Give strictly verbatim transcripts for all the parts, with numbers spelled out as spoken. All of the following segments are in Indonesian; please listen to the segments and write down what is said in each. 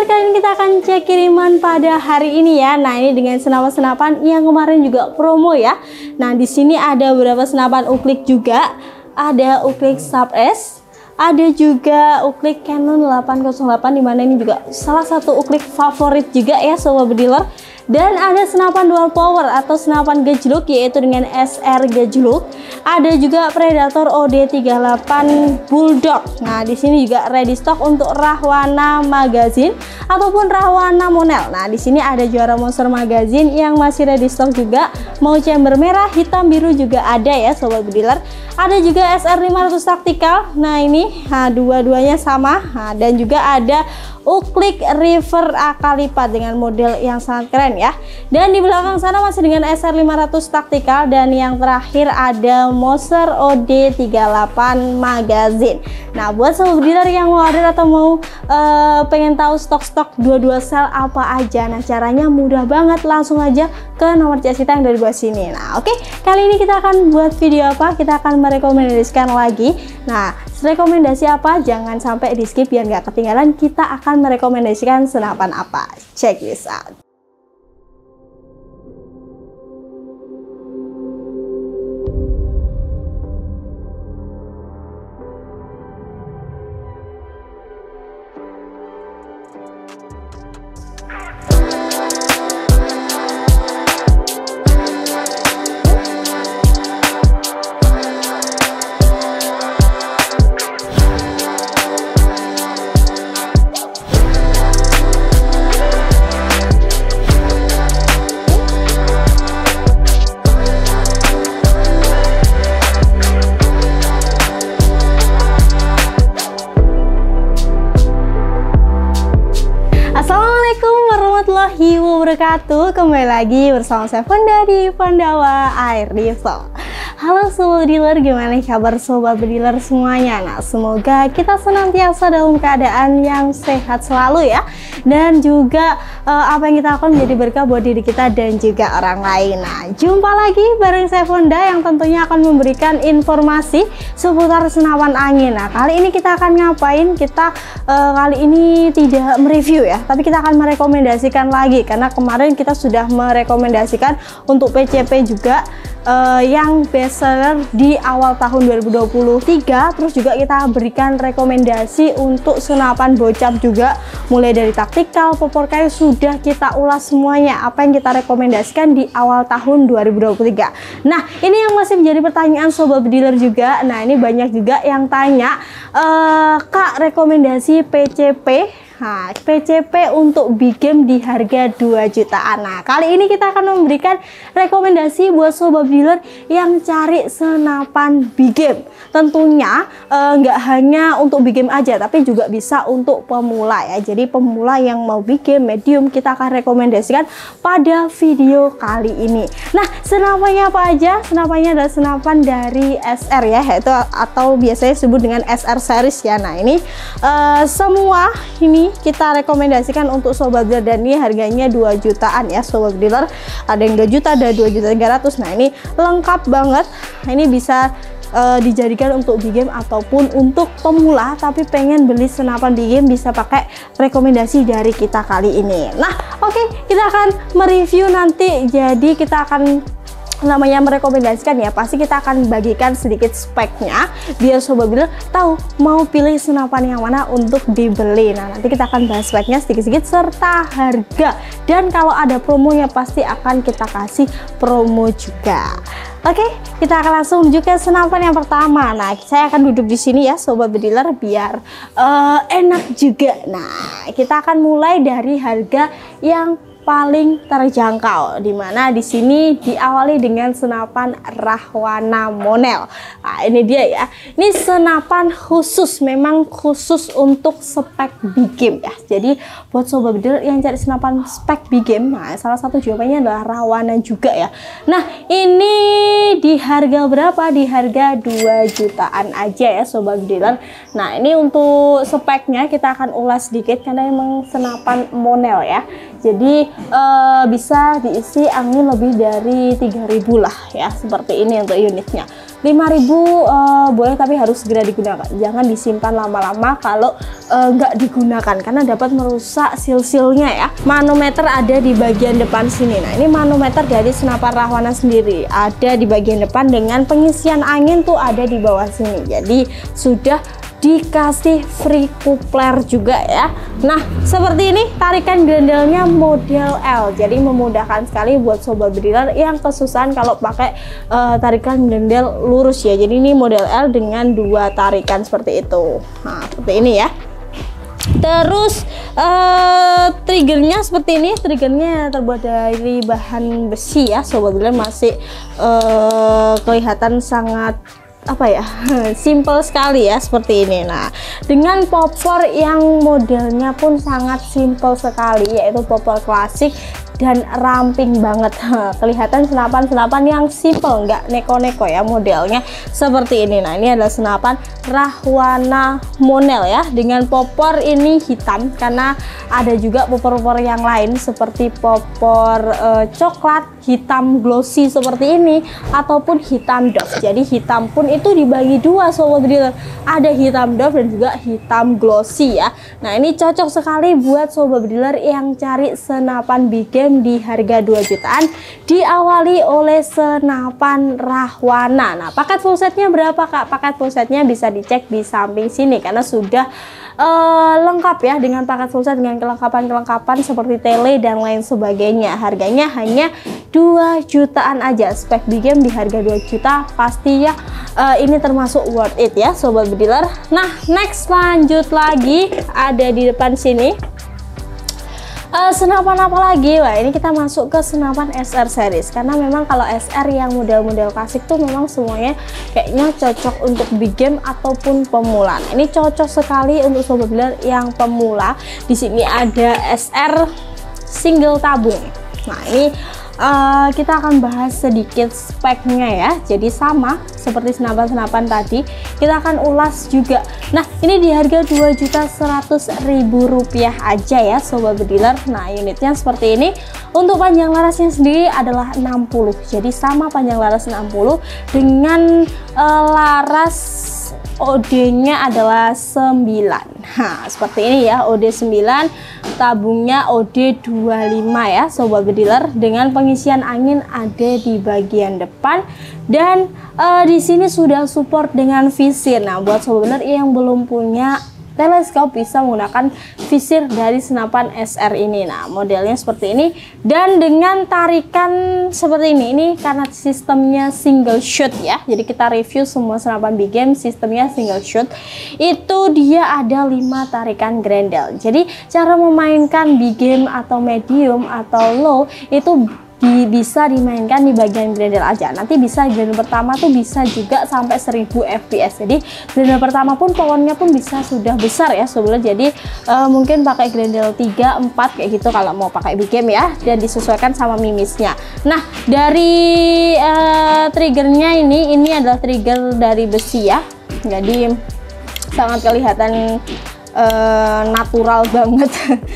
kali ini kita akan cek kiriman pada hari ini ya. Nah, ini dengan senapan-senapan yang kemarin juga promo ya. Nah, di sini ada beberapa senapan uklik juga. Ada uklik Sub S, ada juga uklik Canon delapan nol delapan, dimana ini juga salah satu uklik favorit juga ya sobat bediler. Dan ada senapan dual power atau senapan gejluk yaitu dengan S R gejluk. Ada juga Predator O D tiga puluh delapan Bulldog. Nah, di sini juga ready stock untuk Rahwana magazine ataupun Rahwana monel. Nah, di sini ada juara monster magazine yang masih ready stock juga. Mau chamber merah, hitam, biru juga ada ya sobat bediler. Ada juga S R lima ratus tactical. Nah, ini nah, dua-duanya sama. Nah, dan juga ada uklik river akalipat dengan model yang sangat keren ya. Dan di belakang sana masih dengan S R lima ratus tactical, dan yang terakhir ada Moser O D tiga puluh delapan magazine. Nah, buat sobat bediler yang mau order atau mau uh, pengen tahu stok-stok dua dua sel apa aja, nah caranya mudah banget, langsung aja ke nomor chat kita yang dari bawah sini. Nah, oke, okay. Kali ini kita akan buat video apa? Kita akan merekomendasikan lagi. Nah, rekomendasi apa? Jangan sampai di skip biar nggak ketinggalan. Kita akan merekomendasikan senapan apa. Check this out. Warahmatullahi wabarakatuh. Kembali lagi bersama saya Fonda di Fondawa Air Rifle. Halo sobat bediler, gimana kabar sobat bediler semuanya? Nah, semoga kita senantiasa dalam keadaan yang sehat selalu ya. Dan juga uh, apa yang kita lakukan menjadi berkah buat diri kita dan juga orang lain. Nah, jumpa lagi bareng saya Fonda yang tentunya akan memberikan informasi seputar senapan angin. Nah, kali ini kita akan ngapain? Kita uh, kali ini tidak mereview ya, tapi kita akan merekomendasikan lagi, karena kemarin kita sudah merekomendasikan untuk P C P juga uh, yang best seller di awal tahun dua ribu dua puluh tiga. Terus juga kita berikan rekomendasi untuk senapan bocap juga, mulai dari taktikal, popor kayu, sudah kita ulas semuanya apa yang kita rekomendasikan di awal tahun dua ribu dua puluh tiga. Nah, ini yang masih menjadi pertanyaan sobat bediler juga. Nah, ini banyak juga yang tanya, e, Kak, rekomendasi P C P. Nah, P C P untuk big game di harga dua jutaan. Nah, kali ini kita akan memberikan rekomendasi buat sobat bediler yang cari senapan big game. Tentunya nggak eh, hanya untuk big game aja, tapi juga bisa untuk pemula ya. Jadi pemula yang mau big game medium, kita akan rekomendasikan pada video kali ini. Nah, senapannya apa aja? Senapannya adalah senapan dari S R ya, yaitu atau biasanya disebut dengan S R series ya. Nah, ini eh, semua ini kita rekomendasikan untuk sobat bediler, dan ini harganya dua jutaan ya sobat bediler. Ada yang dua juta, ada dua juta tiga ratus. Nah, ini lengkap banget. Nah, ini bisa uh, dijadikan untuk big game ataupun untuk pemula tapi pengen beli senapan big game, bisa pakai rekomendasi dari kita kali ini. Nah, oke, okay, kita akan mereview nanti. Jadi kita akan namanya merekomendasikan ya, pasti kita akan bagikan sedikit speknya biar sobat bediler tahu mau pilih senapan yang mana untuk dibeli. Nah, nanti kita akan bahas speknya sedikit-sedikit serta harga, dan kalau ada promonya pasti akan kita kasih promo juga. Oke, kita akan langsung menuju ke senapan yang pertama. Nah, saya akan duduk di sini ya sobat bediler biar uh, enak juga. Nah, kita akan mulai dari harga yang paling terjangkau, dimana di sini diawali dengan senapan Rahwana monel. Nah, ini dia ya. Ini senapan khusus, memang khusus untuk spek big game ya. Jadi buat sobat bediler yang cari senapan spek big game, nah salah satu jawabannya adalah Rahwana juga ya. Nah, ini di harga berapa? Di harga dua jutaan aja ya sobat bediler. Nah, ini untuk speknya kita akan ulas sedikit karena memang senapan monel ya. Jadi uh, bisa diisi angin lebih dari tiga ribu lah ya, seperti ini untuk unitnya. lima ribu uh, boleh, tapi harus segera digunakan. Jangan disimpan lama-lama kalau uh, nggak digunakan karena dapat merusak seal-sealnya ya. Manometer ada di bagian depan sini. Nah, ini manometer dari senapan Rahwana sendiri ada di bagian depan dengan pengisian angin tuh ada di bawah sini. Jadi sudah dikasih free coupler juga ya. Nah, seperti ini tarikan grendelnya model L, jadi memudahkan sekali buat sobat bediler yang kesusahan kalau pakai uh, tarikan grendel lurus ya. Jadi ini model L dengan dua tarikan seperti itu. Nah, seperti ini ya. Terus uh, triggernya seperti ini, triggernya terbuat dari bahan besi ya sobat bediler, masih uh, kelihatan sangat apa ya, simple sekali ya seperti ini. Nah, dengan popor yang modelnya pun sangat simple sekali, yaitu popor klasik dan ramping banget. Kelihatan senapan-senapan yang simple, nggak neko-neko ya modelnya seperti ini. Nah, ini adalah senapan Rahwana Monel ya, dengan popor ini hitam karena ada juga popor-popor yang lain seperti popor e, coklat hitam glossy seperti ini ataupun hitam doff. Jadi hitam pun itu dibagi dua sobat bediler, ada hitam doff dan juga hitam glossy ya. Nah, ini cocok sekali buat sobat bediler yang cari senapan big game di harga dua jutaan, diawali oleh senapan Rahwana. Nah, paket full setnya berapa Kak? Paket full setnya bisa dicek di samping sini karena sudah uh, lengkap ya dengan paket full set dengan kelengkapan-kelengkapan seperti tele dan lain sebagainya. Harganya hanya dua jutaan aja. Spek big game di harga dua juta pasti ya, uh, ini termasuk worth it ya sobat bediler. Nah, next lanjut lagi ada di depan sini. Uh, senapan apa lagi? Wah, ini kita masuk ke senapan S R series karena memang kalau S R yang model-model klasik tuh memang semuanya kayaknya cocok untuk big game ataupun pemula. Nah, ini cocok sekali untuk sobat bediler yang pemula. Di sini ada S R single tabung. Nah, ini Uh, kita akan bahas sedikit speknya ya. Jadi sama seperti senapan-senapan tadi, kita akan ulas juga. Nah, ini di harga dua juta seratus ribu rupiah aja ya sobat bediler. Nah, unitnya seperti ini. Untuk panjang larasnya sendiri adalah enam puluh. Jadi sama panjang laras enam puluh dengan uh, laras O D-nya adalah sembilan. Nah, seperti ini ya, O D sembilan, tabungnya O D dua puluh lima ya sobat bediler, dengan pengisian angin ada di bagian depan dan uh, di sini sudah support dengan visir. Nah, buat sobat bediler yang belum punya teleskop bisa menggunakan visir dari senapan S R ini. Nah, modelnya seperti ini dan dengan tarikan seperti ini. Ini karena sistemnya single shot ya. Jadi kita review semua senapan big game sistemnya single shot. Itu dia ada lima tarikan grendel. Jadi cara memainkan big game atau medium atau low itu Di, bisa dimainkan di bagian grendel aja. Nanti bisa grendel pertama tuh bisa juga sampai seribu F P S. Jadi grendel pertama pun powernya pun bisa sudah besar ya sebenarnya. Jadi uh, mungkin pakai grendel tiga, empat kayak gitu kalau mau pakai big game ya, dan disesuaikan sama mimisnya. Nah, dari uh, triggernya ini ini adalah trigger dari besi ya. Jadi sangat kelihatan Uh, natural banget.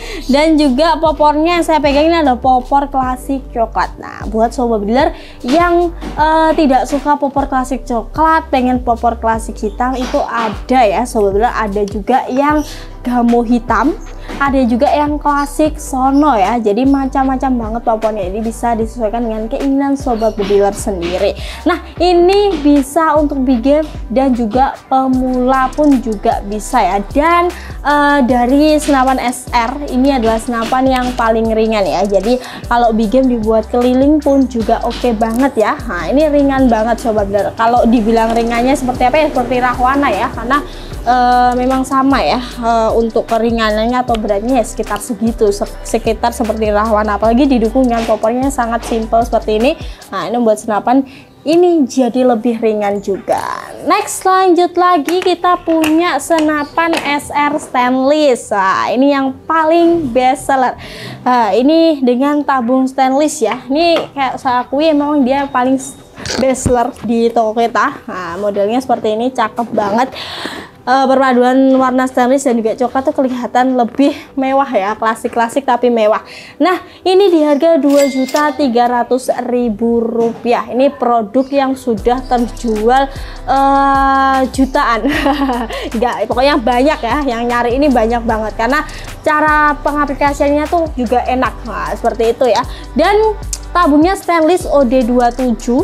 Dan juga popornya yang saya pegang ini adalah popor klasik coklat. Nah, buat sobat bediler yang uh, tidak suka popor klasik coklat, pengen popor klasik hitam, itu ada ya sobat bediler. Ada juga yang gamo hitam, ada juga yang klasik sono ya. Jadi macam-macam banget popornya, ini bisa disesuaikan dengan keinginan sobat bediler sendiri. Nah, ini bisa untuk big game dan juga pemula pun juga bisa ya. Dan uh, dari senapan S R ini adalah senapan yang paling ringan ya. Jadi kalau big game dibuat keliling pun juga oke okay banget ya. Nah, ini ringan banget sobat bediler. Kalau dibilang ringannya seperti apa ya, seperti Rahwana ya, karena Uh, memang sama ya, uh, untuk keringanannya atau beratnya ya sekitar segitu, se sekitar seperti Rahwana, apalagi didukung dengan popornya sangat simple seperti ini. Nah, ini buat senapan ini jadi lebih ringan juga. Next, lanjut lagi kita punya senapan S R stainless. Nah, ini yang paling best seller. Nah, ini dengan tabung stainless ya. Ini kayak saya akui memang dia paling best seller di toko kita. Nah, modelnya seperti ini, cakep banget. uh, perpaduan warna stainless dan juga coklat tuh kelihatan lebih mewah ya, klasik-klasik tapi mewah. Nah, ini di harga dua juta tiga ratus ribu rupiah. Ini produk yang sudah terjual uh, jutaan. Enggak, pokoknya banyak ya, yang nyari ini banyak banget karena cara pengaplikasiannya tuh juga enak. Nah, seperti itu ya. Dan tabungnya stainless O D dua puluh tujuh.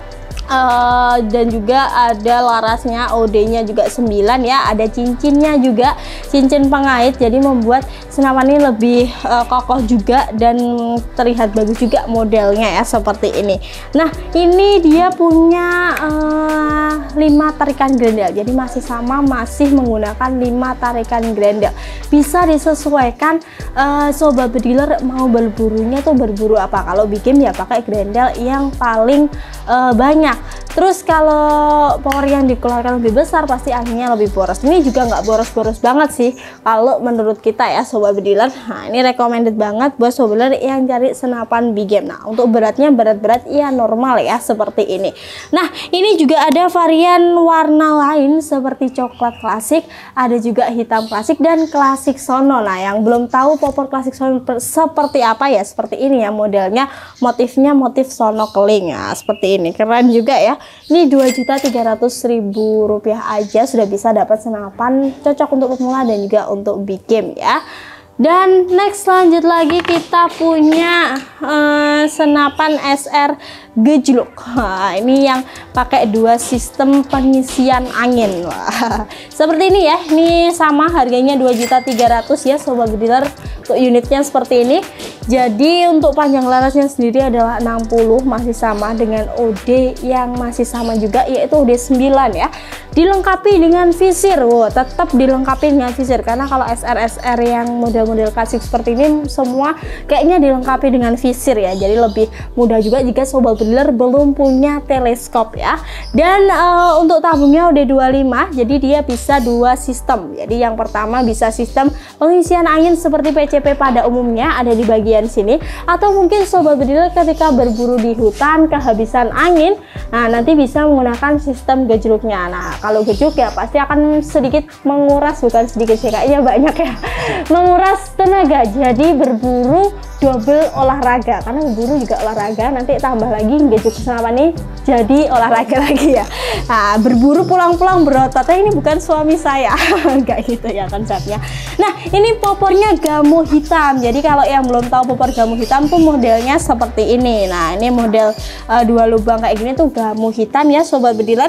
Uh, dan juga ada larasnya, O D-nya juga sembilan ya, ada cincinnya juga, cincin pengait, jadi membuat senapan ini lebih uh, kokoh juga dan terlihat bagus juga modelnya ya, seperti ini. Nah, ini dia punya uh, lima tarikan grendel, jadi masih sama, masih menggunakan lima tarikan grendel. Bisa disesuaikan uh, sobat bediler mau berburunya tuh berburu apa. Kalau bikin ya pakai grendel yang paling uh, banyak. Terus kalau power yang dikeluarkan lebih besar pasti anginnya lebih boros. Ini juga nggak boros-boros banget sih kalau menurut kita ya sobat bediler. Nah, ini recommended banget buat sobat bediler yang cari senapan big game. Nah, untuk beratnya berat-berat ya normal ya, seperti ini. Nah, ini juga ada varian warna lain seperti coklat klasik, ada juga hitam klasik dan klasik sono. Nah, yang belum tahu popor klasik sono seperti apa ya, seperti ini ya modelnya, motifnya motif sono keling ya, seperti ini. Keren juga ya. Ini dua juta tiga ratus ribu rupiah aja sudah bisa dapat senapan cocok untuk pemula dan juga untuk big game ya. Dan next lanjut lagi kita punya uh, senapan S R gejluk. Nah, ini yang pakai dua sistem pengisian angin. Wah, seperti ini ya. Ini sama harganya dua juta tiga ratus ribu ya sobat bediler. Untuk unitnya seperti ini. Jadi untuk panjang larasnya sendiri adalah enam puluh, masih sama dengan O D yang masih sama juga, yaitu O D sembilan ya. Dilengkapi dengan visir. Wow, tetap dilengkapi dengan visir karena kalau S R S R yang model-model klasik seperti ini semua kayaknya dilengkapi dengan visir ya. Jadi lebih mudah juga jika sobat bediler belum punya teleskop ya. Dan uh, untuk tabungnya O D dua puluh lima, jadi dia bisa dua sistem. Jadi yang pertama bisa sistem pengisian angin seperti P C P pada umumnya ada di bagian sini, atau mungkin sobat bediler ketika berburu di hutan kehabisan angin, nah nanti bisa menggunakan sistem gejluknya. Nah, kalau gejluk ya pasti akan sedikit menguras, bukan sedikit sih, kayaknya banyak ya, menguras tenaga. Jadi berburu double olahraga, karena berburu juga olahraga, nanti tambah lagi gejluk senapan ini jadi olahraga lagi ya. Nah, berburu pulang-pulang berotot, ini bukan suami saya kayak gitu ya konsepnya. Nah, ini popornya gamu hitam. Jadi kalau yang belum tahu popor gamu hitam tuh modelnya seperti ini. Nah, ini model uh, dua lubang kayak gini tuh gamu hitam ya sobat bediler.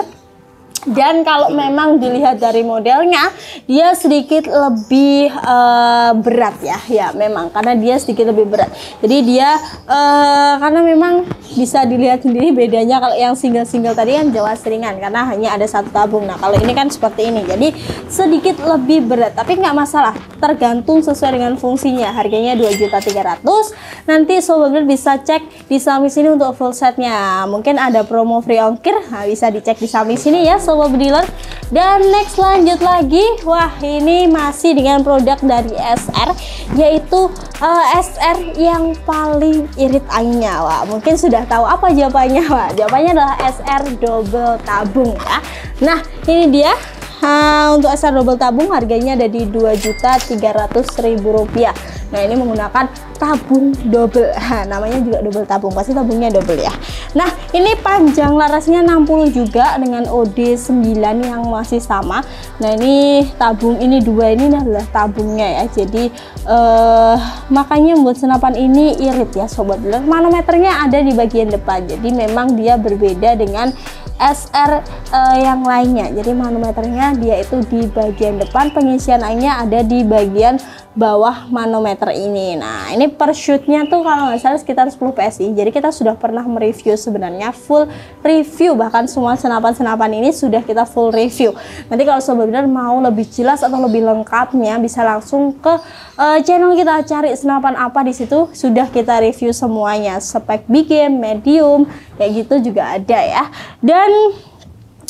Dan kalau memang dilihat dari modelnya, dia sedikit lebih uh, berat ya, ya memang karena dia sedikit lebih berat. Jadi dia uh, karena memang bisa dilihat sendiri bedanya. Kalau yang single-single tadi kan jelas ringan karena hanya ada satu tabung. Nah, kalau ini kan seperti ini, jadi sedikit lebih berat, tapi nggak masalah, tergantung sesuai dengan fungsinya. Harganya dua juta tiga ratus ribu. Nanti sobat bisa cek di samping sini untuk full setnya. Mungkin ada promo free ongkir, nah, bisa dicek di samping sini ya sobat bediler. Dan next lanjut lagi, wah ini masih dengan produk dari S R, yaitu uh, S R yang paling irit anginnya. Wah, mungkin sudah tahu apa jawabannya. Wah, jawabannya adalah S R double tabung ya. Nah, ini dia. Uh, untuk S R double tabung harganya ada di dua juta tiga ratus ribu rupiah. Nah, ini menggunakan tabung double. Nah, namanya juga double tabung, pasti tabungnya double ya. Nah, ini panjang larasnya enam puluh juga dengan O D sembilan yang masih sama. Nah, ini tabung ini dua ini adalah tabungnya ya. Jadi uh, makanya membuat senapan ini irit ya sobat. Manometernya ada di bagian depan. Jadi memang dia berbeda dengan S R uh, yang lainnya. Jadi manometernya dia itu di bagian depan, pengisian anginnya ada di bagian bawah manometer ini. Nah, ini per shootnya tuh kalau nggak salah sekitar sepuluh P S I. Jadi kita sudah pernah mereview, sebenarnya full review, bahkan semua senapan-senapan ini sudah kita full review. Nanti kalau sobat benar mau lebih jelas atau lebih lengkapnya bisa langsung ke uh, channel kita, cari senapan apa, di situ sudah kita review semuanya, spek big game, medium, kayak gitu juga ada ya. Dan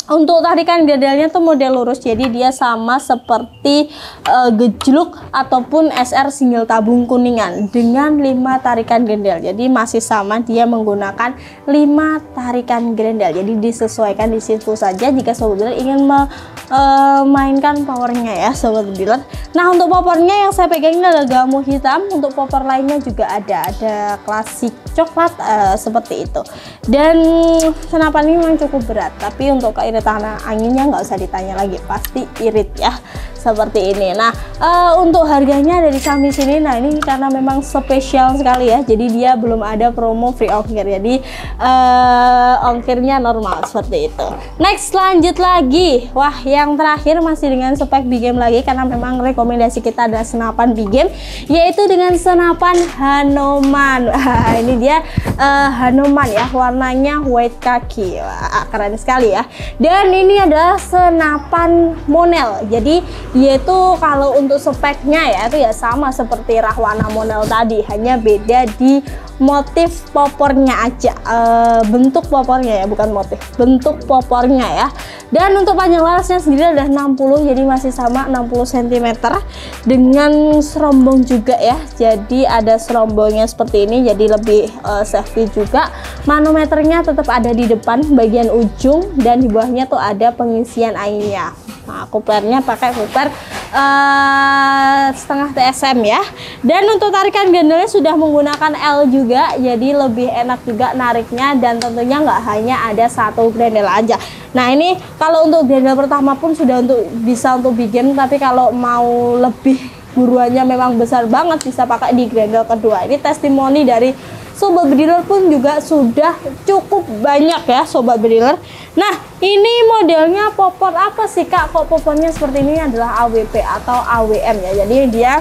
Untuk tarikan grendelnya tuh model lurus, jadi dia sama seperti uh, gejluk ataupun S R single tabung kuningan dengan lima tarikan grendel. Jadi masih sama, dia menggunakan lima tarikan grendel. Jadi disesuaikan di situ saja jika sobat bediler ingin memainkan uh, powernya ya sobat bediler. Nah, untuk popornya yang saya pegang ini adalah gamu hitam. Untuk popor lainnya juga ada, ada klasik coklat uh, seperti itu. Dan senapan ini memang cukup berat, tapi untuk keiritan anginnya nggak usah ditanya lagi, pasti irit ya seperti ini. Nah, uh, untuk harganya ada di samping sini. Nah, ini karena memang spesial sekali ya, jadi dia belum ada promo free ongkir, jadi uh, ongkirnya normal seperti itu. Next, lanjut lagi. Wah, yang terakhir masih dengan spek big game lagi, karena memang rekomendasi kita adalah senapan big game, yaitu dengan senapan Hanuman. Wah, ini dia uh, Hanuman ya, warnanya white kaki. Wah, keren sekali ya. Dan ini adalah senapan Monel, jadi yaitu kalau untuk speknya ya itu ya sama seperti Rahwana Monel tadi, hanya beda di motif popornya aja, e, bentuk popornya ya, bukan motif, bentuk popornya ya. Dan untuk panjang larasnya sendiri adalah enam puluh, jadi masih sama enam puluh sentimeter dengan serombong juga ya, jadi ada serombongnya seperti ini, jadi lebih e, safety juga. Manometernya tetap ada di depan bagian ujung dan di bawahnya tuh ada pengisian airnya. Nah, kuplernya pakai kupler uh, setengah T S M ya. Dan untuk tarikan grendelnya sudah menggunakan L juga, jadi lebih enak juga nariknya, dan tentunya nggak hanya ada satu grendel aja. Nah, ini kalau untuk grendel pertama pun sudah untuk bisa untuk big game, tapi kalau mau lebih buruannya memang besar banget bisa pakai di grendel kedua. Ini testimoni dari sobat bediler pun juga sudah cukup banyak ya sobat bediler. Nah, ini modelnya popor apa sih Kak? Kok popornya seperti ini? Adalah A W P atau A W M ya. Jadi dia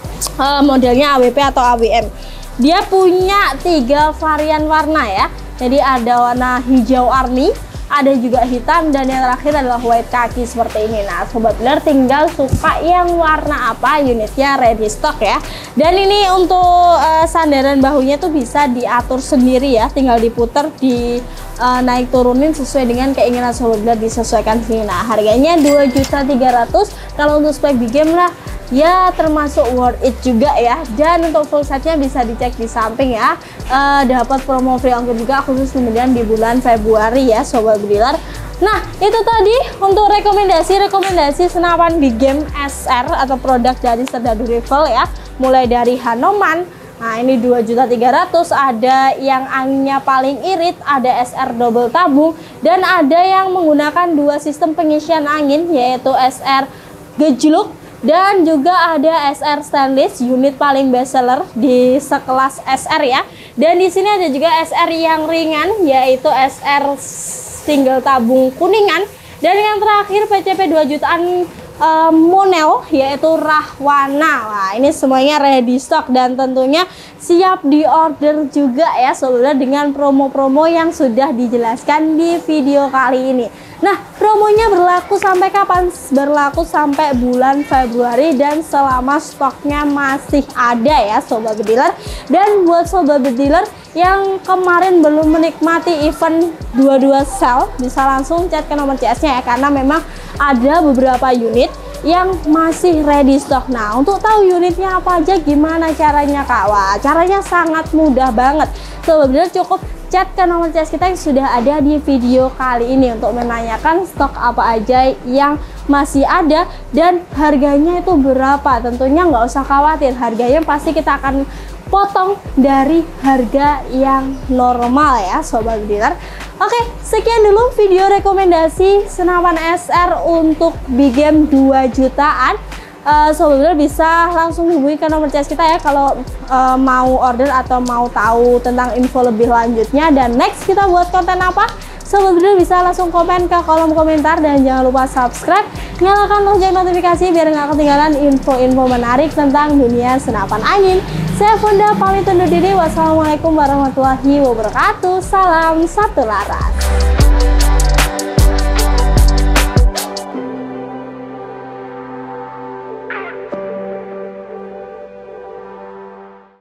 uh, modelnya A W P atau A W M. Dia punya tiga varian warna ya. Jadi ada warna hijau army, ada juga hitam, dan yang terakhir adalah white kaki seperti ini. Nah, sobat bediler tinggal suka yang warna apa, unitnya ready stock ya. Dan ini untuk uh, sandaran bahunya tuh bisa diatur sendiri ya, tinggal diputer, di uh, naik turunin sesuai dengan keinginan sobat bediler, disesuaikan sini. Nah, harganya dua juta tiga ratus ribu. Kalau untuk spek big game lah ya termasuk worth it juga ya. Dan untuk full setnya bisa dicek di samping ya, uh, dapat promo free ongkir juga khusus kemudian di bulan Februari ya sobat bediler. Nah, itu tadi untuk rekomendasi-rekomendasi senapan big game S R atau produk dari Serdadu Rifle ya, mulai dari Hanuman. Nah, ini dua juta tiga ratus ribu, ada yang anginnya paling irit, ada S R double tabung, dan ada yang menggunakan dua sistem pengisian angin yaitu S R gejluk dan juga ada S R stainless, unit paling best seller di sekelas S R ya. Dan di sini ada juga S R yang ringan yaitu S R single tabung kuningan, dan yang terakhir P C P dua jutaan uh, Monel yaitu Rahwana. Wah, ini semuanya ready stock dan tentunya siap di order juga ya saudara, dengan promo-promo yang sudah dijelaskan di video kali ini. Nah, promonya berlaku sampai kapan? Berlaku sampai bulan Februari dan selama stoknya masih ada ya sobat bediler. Dan buat sobat bediler yang kemarin belum menikmati event dua puluh dua sale, bisa langsung chat ke nomor C S-nya ya, karena memang ada beberapa unit yang masih ready stock. Nah, untuk tahu unitnya apa aja, gimana caranya Kak? Wah, caranya sangat mudah banget. Sobat bediler cukup chat ke nomor C S kita yang sudah ada di video kali ini untuk menanyakan stok apa aja yang masih ada dan harganya itu berapa. Tentunya nggak usah khawatir, harganya pasti kita akan potong dari harga yang normal ya sobat bediler. Oke, sekian dulu video rekomendasi senapan S R untuk big game dua jutaan. Uh, sobat bediler bisa langsung hubungi ke nomor C S kita ya kalau uh, mau order atau mau tahu tentang info lebih lanjutnya. Dan next kita buat konten apa, sobat bediler bisa langsung komen ke kolom komentar, dan jangan lupa subscribe, nyalakan lonceng notifikasi biar nggak ketinggalan info-info menarik tentang dunia senapan angin. Saya Funda pamit undur diri. Wassalamualaikum warahmatullahi wabarakatuh. Salam satu laras.